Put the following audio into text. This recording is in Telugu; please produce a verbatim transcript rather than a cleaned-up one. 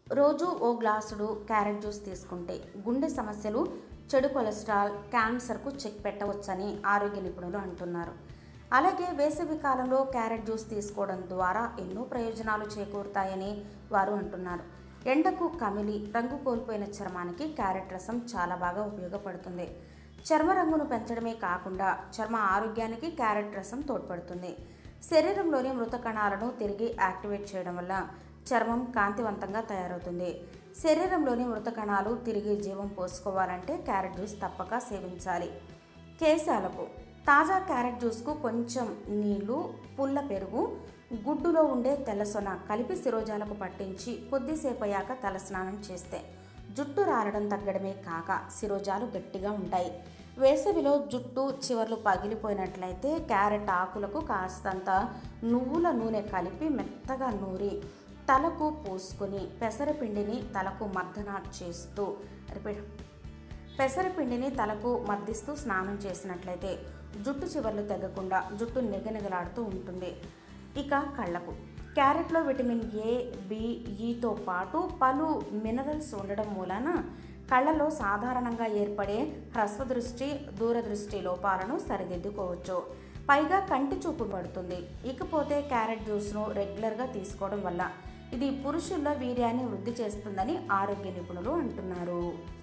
రోజు ఓ గ్లాసుడు క్యారెట్ జ్యూస్ తీసుకుంటే గుండె సమస్యలు, చెడు కొలెస్ట్రాల్, క్యాన్సర్కు చెక్ పెట్టవచ్చని ఆరోగ్య నిపుణులు అంటున్నారు. అలాగే వేసవి కాలంలో క్యారెట్ జ్యూస్ తీసుకోవడం ద్వారా ఎన్నో ప్రయోజనాలు చేకూరుతాయని వారు అంటున్నారు. ఎండకు కమిలి రంగు కోల్పోయిన చర్మానికి క్యారెట్ రసం చాలా బాగా ఉపయోగపడుతుంది. చర్మ రంగును పెంచడమే కాకుండా చర్మ ఆరోగ్యానికి క్యారెట్ రసం తోడ్పడుతుంది. శరీరంలోని మృత కణాలను తిరిగి యాక్టివేట్ చేయడం వల్ల చర్మం కాంతివంతంగా తయారవుతుంది. శరీరంలోని మృత కణాలు తిరిగి జీవం పోసుకోవాలంటే క్యారెట్ జ్యూస్ తప్పక సేవించాలి. కేశాలకు తాజా క్యారెట్ జ్యూస్కు కొంచెం నీళ్లు, పుల్ల పెరుగు, గుడ్డులో ఉండే తెల్లసొన కలిపి శిరోజాలకు పట్టించి కొద్దిసేపు అయ్యాక తలస్నానం చేస్తే జుట్టు రాలడం తగ్గడమే కాక శిరోజాలు గట్టిగా ఉంటాయి. వేసవిలో జుట్టు చివర్లు పగిలిపోయినట్లయితే క్యారెట్ ఆకులకు కాస్తంత నువ్వుల నూనె కలిపి మెత్తగా నూరి తలకు పూసుకొని పెసరపిండిని తలకు మర్దన చేస్తూ రిపీట్ పెసరపిండిని తలకు మర్దిస్తూ స్నానం చేసినట్లయితే జుట్టు చివర్లు తెగకుండా జుట్టు నిగనిగలాడుతూ ఉంటుంది. ఇక కళ్ళకు క్యారెట్లో విటమిన్ ఏ, బి, ఈతో పాటు పలు మినరల్స్ ఉండడం మూలాన కళ్ళలో సాధారణంగా ఏర్పడే హ్రస్వదృష్టి, దూరదృష్టి లోపాలను సరిదిద్దుకోవచ్చు. పైగా కంటి చూపు పడుతుంది. ఇకపోతే క్యారెట్ జ్యూస్ను రెగ్యులర్గా తీసుకోవడం వల్ల ఇది పురుషుల్లో వీర్యాన్ని వృద్ధి చేస్తుందని ఆరోగ్య నిపుణులు అంటున్నారు.